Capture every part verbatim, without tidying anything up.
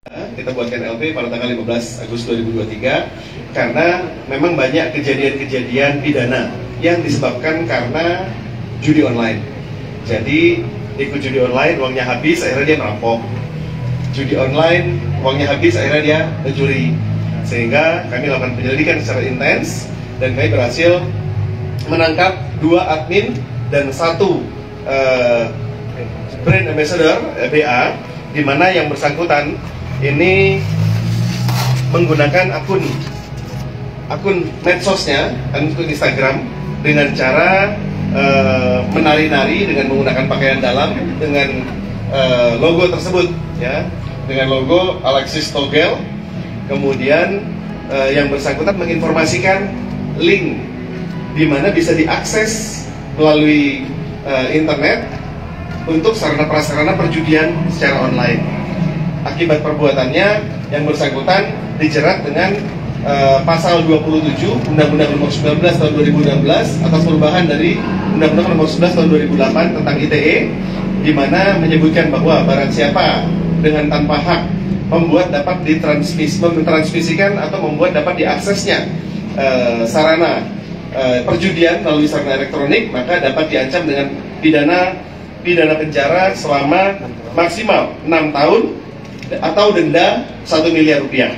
Kita buatkan L P pada tanggal lima belas Agustus dua ribu dua puluh tiga karena memang banyak kejadian-kejadian pidana yang disebabkan karena judi online. Jadi ikut judi online, uangnya habis, akhirnya dia merampok. Judi online, uangnya habis, akhirnya dia mencuri. Sehingga kami lakukan penyelidikan secara intens dan kami berhasil menangkap dua admin dan satu uh, brand ambassador B A, di mana yang bersangkutan ini menggunakan akun akun medsosnya, akun Instagram dengan cara uh, menari-nari dengan menggunakan pakaian dalam dengan uh, logo tersebut, ya, dengan logo Alexis Togel. Kemudian uh, yang bersangkutan menginformasikan link di mana bisa diakses melalui uh, internet untuk sarana prasarana perjudian secara online. Akibat perbuatannya, yang bersangkutan dijerat dengan uh, pasal dua puluh tujuh Undang-Undang Nomor sembilan belas Tahun dua ribu enam belas atas perubahan dari Undang-Undang Nomor sebelas Tahun dua ribu delapan tentang I T E, di mana menyebutkan bahwa barang siapa dengan tanpa hak membuat dapat ditransmis, mentransmisikan atau membuat dapat diaksesnya uh, sarana uh, perjudian melalui sarana elektronik, maka dapat diancam dengan pidana pidana penjara selama maksimal enam tahun atau denda satu miliar rupiah.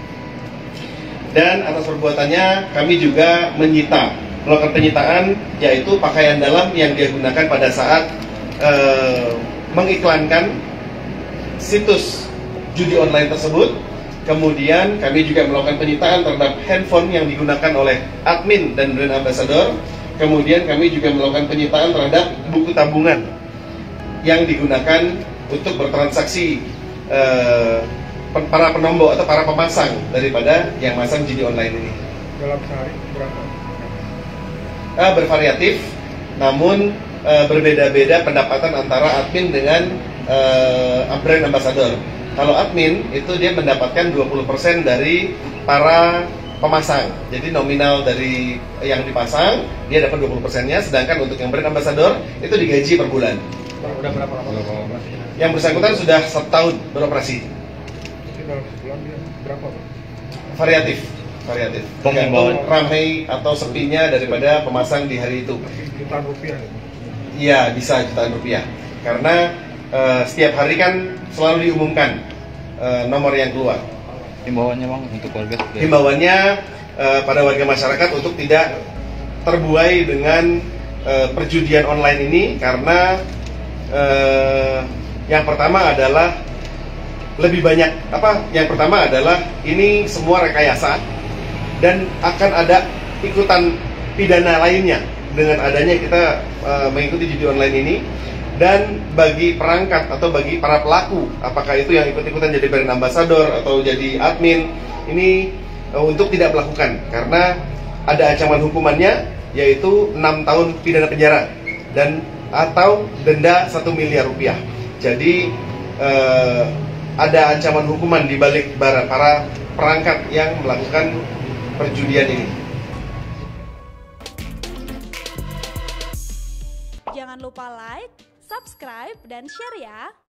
Dan atas perbuatannya kami juga menyita, melakukan penyitaan, yaitu pakaian dalam yang dia gunakan pada saat uh, mengiklankan situs judi online tersebut. Kemudian kami juga melakukan penyitaan terhadap handphone yang digunakan oleh admin dan brand ambassador. Kemudian kami juga melakukan penyitaan terhadap buku tabungan yang digunakan untuk bertransaksi uh, para penombok atau para pemasang daripada yang masang judi online ini. Dalam sehari berapa? Uh, bervariatif, namun uh, berbeda-beda pendapatan antara admin dengan uh, brand ambassador. Kalau admin itu dia mendapatkan dua puluh persen dari para pemasang. Jadi nominal dari yang dipasang dia dapat dua puluh persennya, sedangkan untuk yang brand ambassador itu digaji per bulan. Udah berapa lama beroperasi? Yang bersangkutan sudah satu tahun beroperasi. Jadi dalam sebulan dia berapa? Variatif, variatif. Tergantung ramai atau sepinya daripada pemasang di hari itu. Jutaan rupiah. Iya, bisa jutaan rupiah. Karena uh, setiap hari kan selalu diumumkan uh, nomor yang keluar. Himbauannya bang untuk warga? Himbauannya uh, pada warga masyarakat untuk tidak terbuai dengan uh, perjudian online ini, karena uh, yang pertama adalah lebih banyak apa? Yang pertama adalah ini semua rekayasa dan akan ada ikutan pidana lainnya dengan adanya kita uh, mengikuti judi online ini. Dan bagi perangkat atau bagi para pelaku, apakah itu yang ikut-ikutan jadi brand ambassador atau jadi admin, ini uh, untuk tidak melakukan, karena ada ancaman hukumannya yaitu enam tahun pidana penjara dan atau denda satu miliar rupiah. Jadi uh, ada ancaman hukuman di balik para, para perangkat yang melakukan perjudian ini. Jangan lupa like, subscribe, dan share ya!